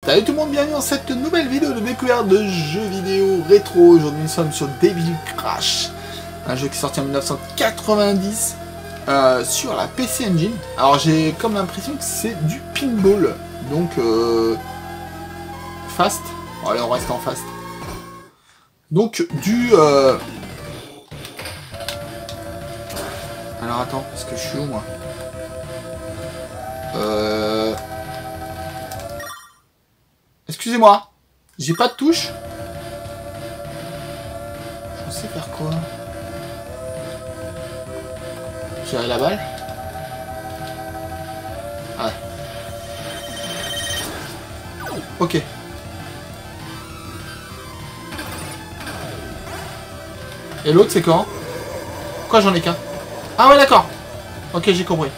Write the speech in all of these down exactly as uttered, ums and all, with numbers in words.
Salut tout le monde, bienvenue dans cette nouvelle vidéo de découverte de jeux vidéo rétro. Aujourd'hui nous sommes sur Devil Crash, un jeu qui est sorti en mille neuf cent quatre-vingt-dix euh, sur la P C Engine. Alors j'ai comme l'impression que c'est du pinball, donc euh, fast. Bon, allez, on reste en fast. Donc du... Euh... Alors attends, parce que je suis où moi Euh... Excusez-moi, j'ai pas de touche. Je sais faire quoi. Tirer la balle. Ah ouais. Ok. Et l'autre c'est quand? Pourquoi j'en ai qu'un? Ah ouais d'accord. Ok, j'ai compris.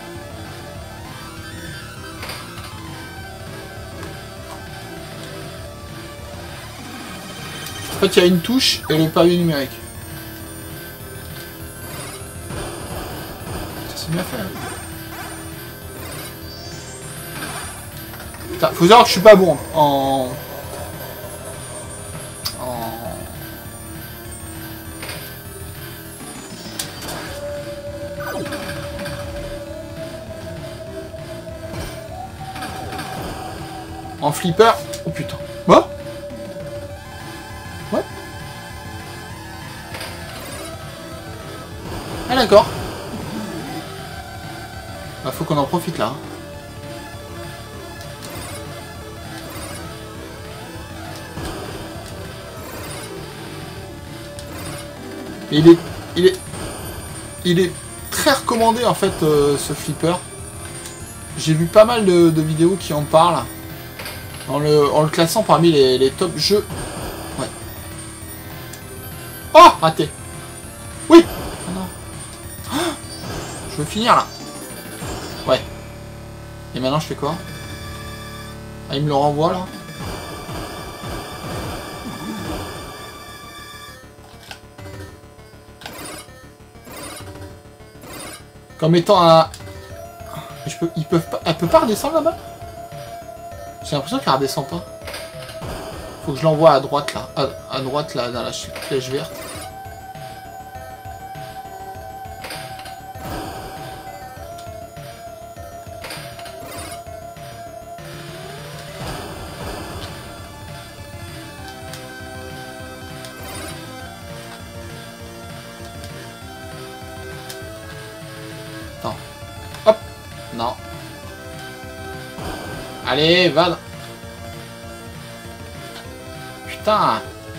En fait, il y a une touche et le pavé numérique. C'est bien fait. Putain, faut savoir que je suis pas bon en... En... En flipper. Oh putain. Quoi? Ouais. Ah d'accord. Bah faut qu'on en profite là. Et il est, il est, il est très recommandé en fait euh, ce flipper. J'ai vu pas mal de, de vidéos qui en parlent en le, en le classant parmi les, les top jeux. Ouais. Oh, raté. Oui. Oh non. Oh, je veux finir là. Ouais. Et maintenant je fais quoi? Ah, il me le renvoie là. Comme étant un... Je peux... Ils peuvent pas... Elle peut pas redescendre là-bas? J'ai l'impression qu'elle redescend pas. Faut que je l'envoie à droite là. À, à droite là, dans la flèche verte. Attends. Hop. Non. Allez, va. Putain.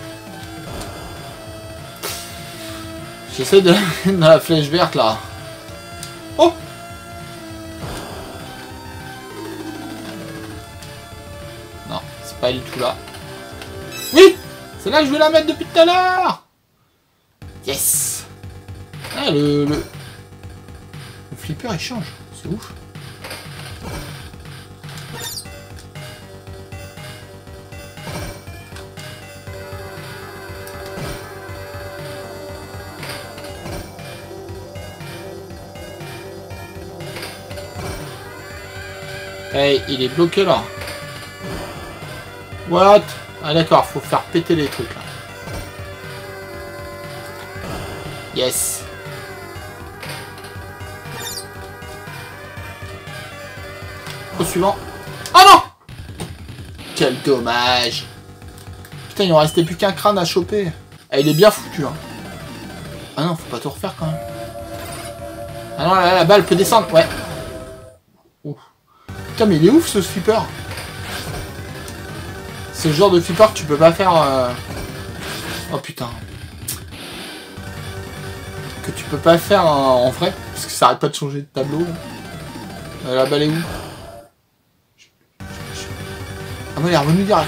J'essaie de dans la flèche verte là. Oh. Non, c'est pas du tout là. Oui. C'est là que je vais la mettre depuis tout à l'heure. Yes. Ah, le, le... le flipper il change. C'est ouf. Hey, il est bloqué là. What? Ah d'accord, faut faire péter les trucs là. Yes. Au suivant. Oh non! Quel dommage. Putain, il en restait plus qu'un crâne à choper. Eh, il est bien foutu hein. Ah non, faut pas tout refaire quand même. Ah non, là, la balle peut descendre, ouais. Ouf. Putain, mais il est ouf ce flipper. C'est le genre de flipper que tu peux pas faire... Euh... Oh putain. Que tu peux pas faire en, en vrai. Parce que ça arrête pas de changer de tableau. Euh, la balle est où? Ah non, il est revenu direct.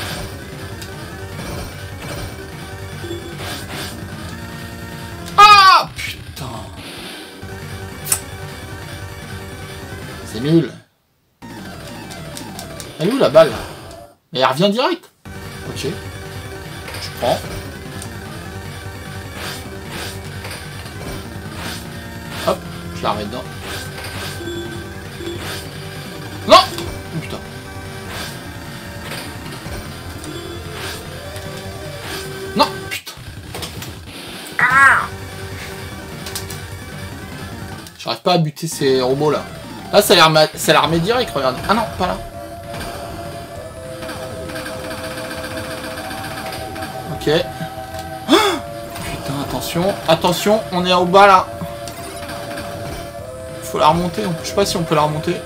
Ah putain. C'est nul. Elle est où la balle? Mais elle revient direct. Ok. Je prends. Hop, je la remets dedans. Non! Oh putain. J'arrive pas à buter ces robots là. Là, ça a l'air ça a l'air direct, regarde. Ah non, pas là. Ok. Oh putain, attention. Attention, on est au bas là. Faut la remonter. Je sais pas si on peut la remonter.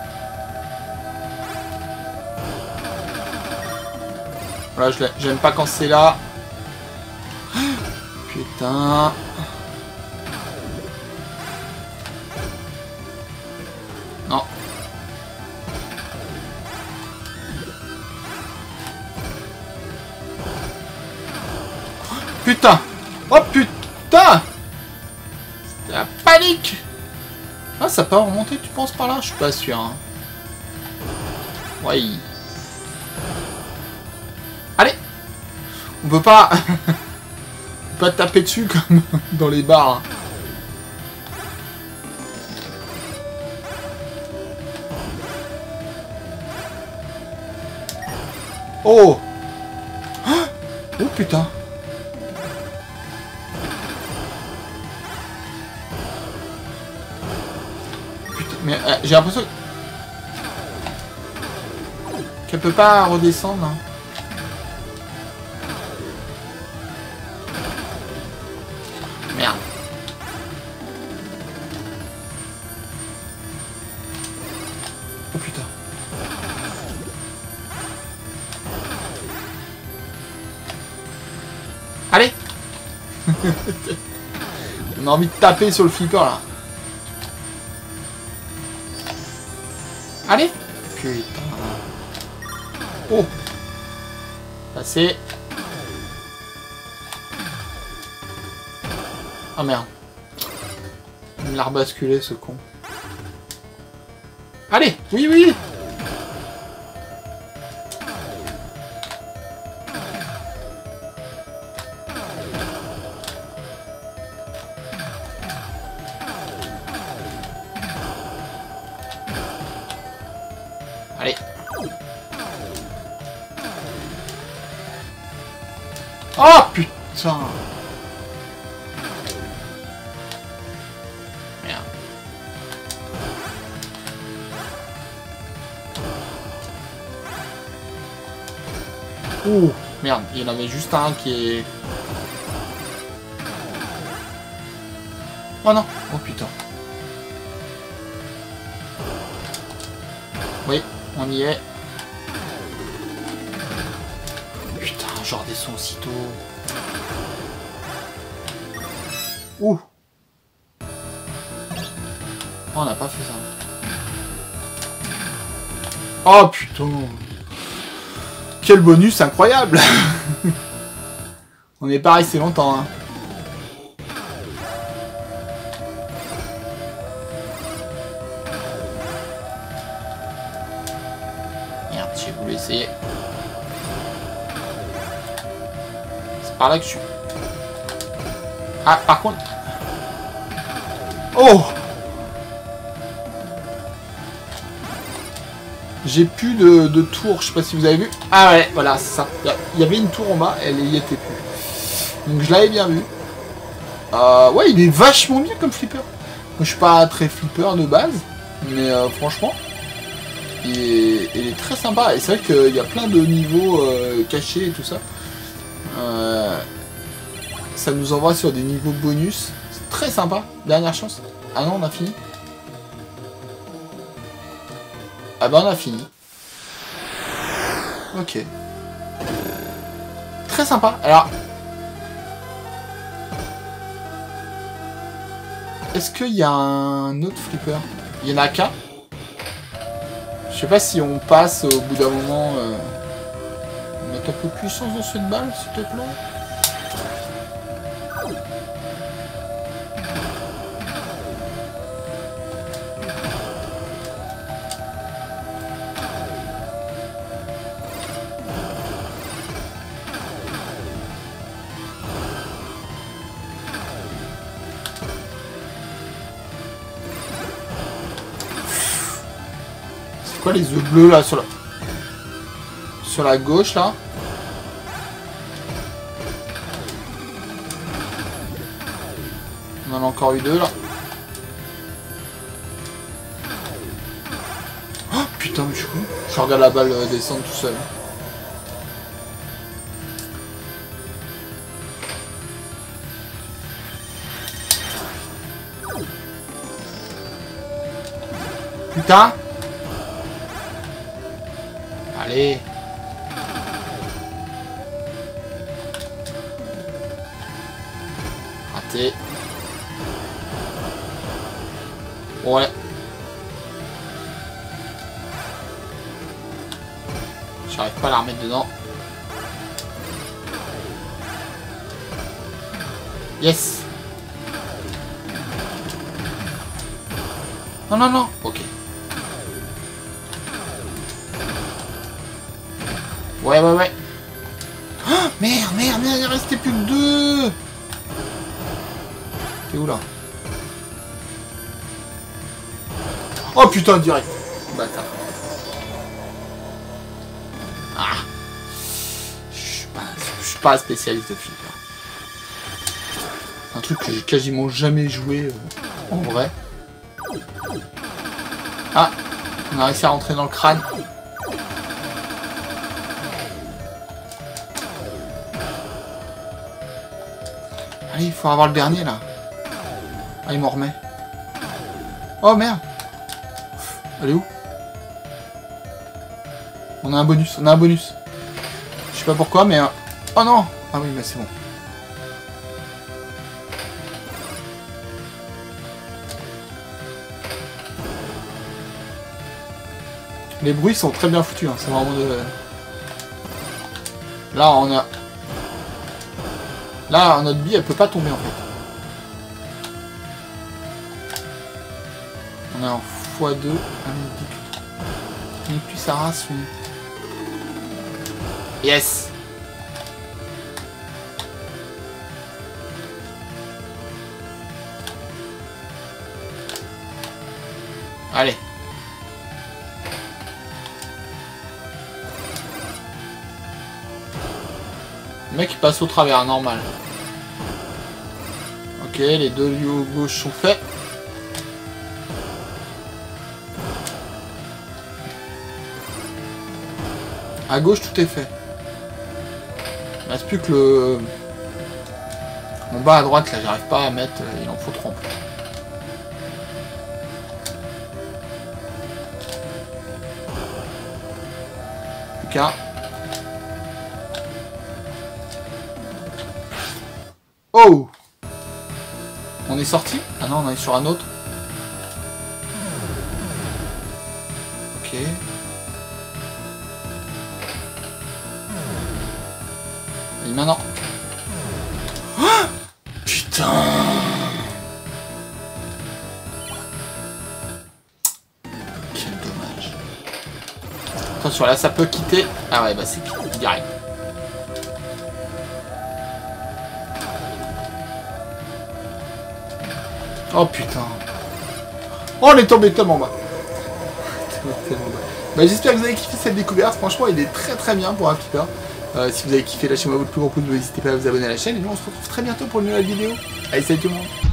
Voilà, j'aime pas quand c'est là. Putain. Non. Putain. Oh putain. C'était la panique. Ah, ça peut remonter, tu penses, par là? Je suis pas sûr. Hein. Ouais. Allez. On peut pas... on peut pas taper dessus comme dans les bars. Hein. Oh. Oh putain. Putain, mais euh, j'ai l'impression qu'elle peut pas redescendre. Hein. Merde. Oh putain. Allez. On a envie de taper sur le flipper là. Allez. Putain. Oh. Passé. Ah merde. Il l'a rebasculé ce con. Allez. Oui, oui. Allez. Oh putain. Merde. Ouh. Merde, il y en avait juste un qui est... Oh non. Oh putain. Oui. On y est. Putain, je redescends aussitôt. Ouh. Oh, on n'a pas fait ça. Oh putain. Quel bonus incroyable. On n'est pas resté longtemps. Hein. J'ai voulu essayer. C'est par là que je suis. Ah, par contre. Oh. J'ai plus de, de tour. Je sais pas si vous avez vu. Ah ouais, voilà, c'est ça. Il y avait une tour en bas, elle y était plus. Donc je l'avais bien vu. Euh, ouais, il est vachement bien comme flipper. Moi, je suis pas très flipper de base, mais euh, franchement. Il est, il est très sympa et c'est vrai qu'il y a plein de niveaux euh, cachés et tout ça. Euh, ça nous envoie sur des niveaux bonus. C'est très sympa. Dernière chance. Ah non, on a fini. Ah bah on a fini. Ok. Très sympa. Alors, est-ce qu'il y a un autre flipper? Il y en a qu'un. Je sais pas si on passe au bout d'un moment. Euh... Mettre un peu de puissance dans cette balle, s'il te plaît. C'est quoi les œufs bleus là sur la... sur la gauche là? On en a encore eu deux là. putain, mais je suis con. Je regarde la balle descendre tout seul. Putain. Allez. Raté. Ouais. J'arrive pas à la remettre dedans. Yes. Non, non, non. Ok. Ouais, ouais, ouais. Oh, merde, merde, merde, il restait plus que deux. T'es où là? Oh putain, direct. Bâtard. Ah. Je suis pas, je suis pas spécialiste de flipper. Un truc que j'ai quasiment jamais joué euh, en vrai. Ah, on a réussi à rentrer dans le crâne. Allez, il faut avoir le dernier là. Ah, il m'en remet. Oh merde. Elle est où? On a un bonus, on a un bonus. Je sais pas pourquoi, mais... Euh... Oh non. Ah oui, bah c'est bon. Les bruits sont très bien foutus, hein. C'est vraiment de... Là, on a... Là, notre bille, elle peut pas tomber, en fait. On a en fois deux. Il n'est plus sa race, lui. Yes. Allez. Le mec il passe au travers, normal. Ok, les deux lieux gauche sont faits. À gauche tout est fait. Il reste plus que le... Mon bas à droite là, j'arrive pas à mettre, il en faut trop. Plus qu'un. Oh! On est sorti? Ah non, on est sur un autre. Ok. Et maintenant. Oh, putain! Quel dommage. Attention, là ça peut quitter. Ah ouais, bah c'est quitté direct. Oh putain. Oh, on est tombé tellement bas. Tellement bas. Bah, j'espère que vous avez kiffé cette découverte. Franchement, il est très très bien pour un flipper. Euh, si vous avez kiffé, lâchez-moi votre plus gros pouce. N'hésitez pas à vous abonner à la chaîne. Et nous, on se retrouve très bientôt pour une nouvelle vidéo. Allez, salut tout le monde.